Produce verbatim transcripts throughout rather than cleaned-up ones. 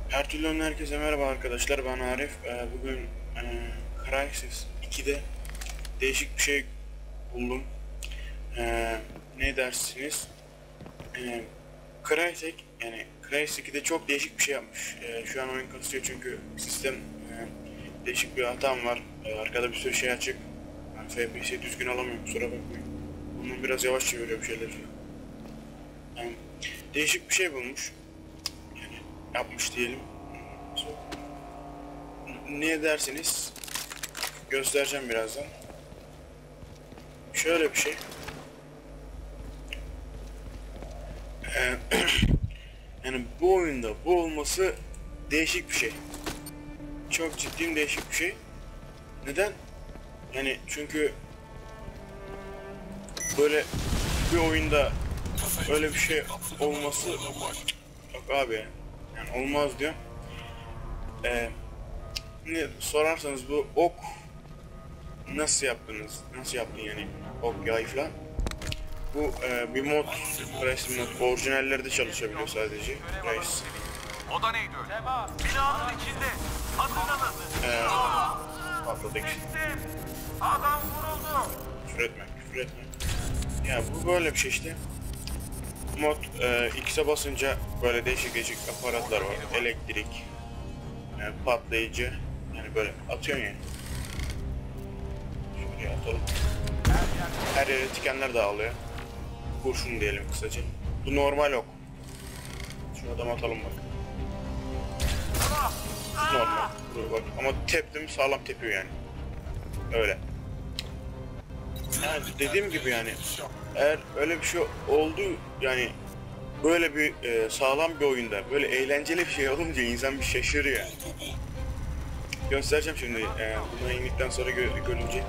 Her türlü herkese merhaba arkadaşlar, ben Arif. Ee, bugün e, Crysis iki'de değişik bir şey buldum. Ee, ne dersiniz? Ee, Crytek yani Crysis iki'de çok değişik bir şey yapmış. Ee, şu an oyun kasıyor çünkü sistem e, değişik bir hatam var. Ee, arkada bir sürü şey açık. Yani F P S düzgün alamıyorum, kusura bakmayın. Bunun biraz yavaş çeviriyor bir şeyler. Yani değişik bir şey bulmuş. Yani yapmış diyelim. Ne dersiniz? Göstereceğim birazdan. Şöyle bir şey. Ee, yani bu oyunda bu olması değişik bir şey. Çok ciddiyim, değişik bir şey. Neden? Yani çünkü böyle bir oyunda öyle bir şey olması yok abi ya. Yani olmaz diyor. Ee, ne sorarsanız bu ok nasıl yaptınız? Nasıl yaptın yani? Ok yay falan. Bu e, bir mod, Crysis mod. Orijinallerde çalışabiliyor sadece. Crysis. O da neydi öyle? Binanın içinde. Hatırladın. Eee patladık. Adam vuruldu. Küfür etme, küfür etme. Ya bu böyle bir şey işte. Mod e, X'e basınca böyle değişik değişik aparatlar var. Elektrik, e, patlayıcı. Yani böyle atıyorsun ya. Şuraya atalım. Her yere tikenler dağılıyor. Kurşun diyelim kısaca. Bu normal ok. Şu adamı atalım bak. Normal. Dur bak. Ama teptim sağlam tepiyor yani. Öyle. Yani dediğim gibi yani eğer öyle bir şey oldu yani böyle bir e, sağlam bir oyunda böyle eğlenceli bir şey olunca insan bir şaşırıyor. Göstereceğim şimdi. E, buna indikten sonra gö görünecek.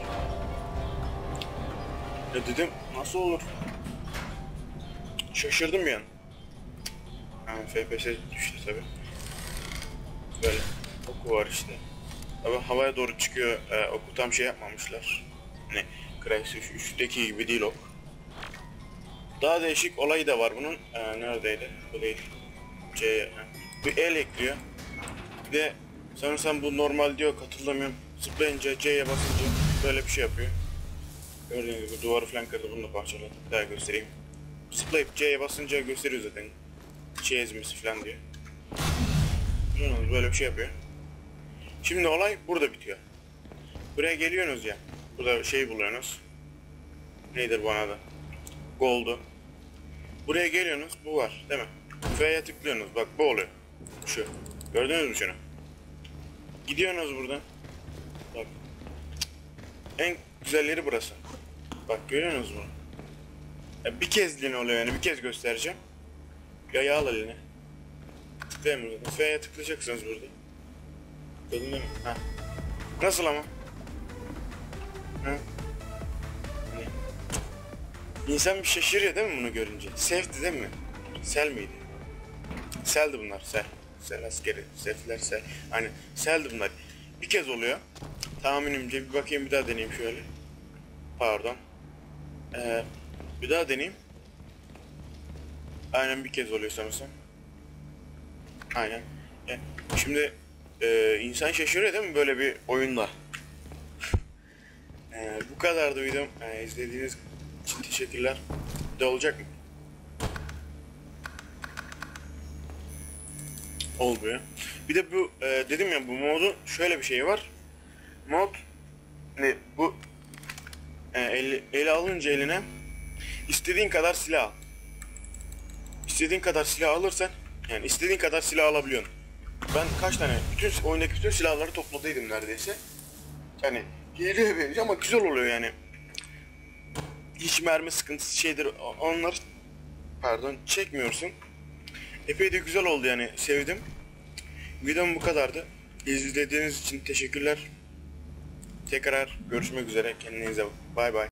Ya dedim nasıl olur? Şaşırdım yani. Yani F P S düştü tabi. Böyle oku var işte. Tabi havaya doğru çıkıyor. E, oku tam şey yapmamışlar. Hani Crysis üç'teki gibi değil ok. Daha değişik olayı da var bunun. E, neredeydi? Bu değil. C, bir el ekliyor. Bir de sanırsam bu normal diyor, katılamıyorum. Zıplayınca C'ye basınca böyle bir şey yapıyor. Gördüğünüz gibi duvarı falan kırdı, bunu da parçaladı. Daha göstereyim. Zıplayıp C'ye basınca gösteriyor zaten. C ezmesi falan diyor. Böyle bir şey yapıyor. Şimdi olay burada bitiyor. Buraya geliyorsunuz ya. Burada şey buluyorsunuz. Nedir bu adı? Gold'u. Buraya geliyorsunuz, bu var değil mi? F'ye tıklıyorsunuz, bak bu oluyor. Şu. Gördünüz mü şunu? Gidiyorsunuz buradan. Bak. En güzelleri burası. Bak görüyorsunuz bunu. Ya bir kezliğine oluyor yani, bir kez göstereceğim. Yayı al eline. Tıklayamıyoruz. F'ye tıklayacaksınız burada. Gördün mü? Ha. Nasıl ama? Ha? Hani. İnsan bir şaşırıyor değil mi bunu görünce? Sevdi değil mi? Sel miydi? Seldi bunlar, sel. Sel askeri, selfler sel. Hani seldi bunlar. Bir kez oluyor. Tahminimce bir bakayım, bir daha deneyeyim şöyle. Pardon. Ee, bir daha deneyeyim. Aynen bir kez oluyor sanırsam. Aynen. E, şimdi e, insan şaşırıyor değil mi böyle bir oyunda? e, bu kadardı videom. E, izlediğiniz için teşekkürler. Bir de olacak mı? Olmuyor. Bir de bu e, dedim ya, bu modun şöyle bir şeyi var. Mod ne bu e, eli, ele alınca eline istediğin kadar silah al. İstediğin kadar silah alırsan yani istediğin kadar silah alabiliyorsun. Ben kaç tane bütün oyundaki bütün silahları topladıydım neredeyse. Yani hileye benziyor ama güzel oluyor yani. Hiç mermi sıkıntısı şeydir, onları pardon çekmiyorsun. Epey de güzel oldu yani, sevdim. Videom bu kadardı. İzlediğiniz için teşekkürler. Tekrar görüşmek üzere. Kendinize bakın. Bay bay.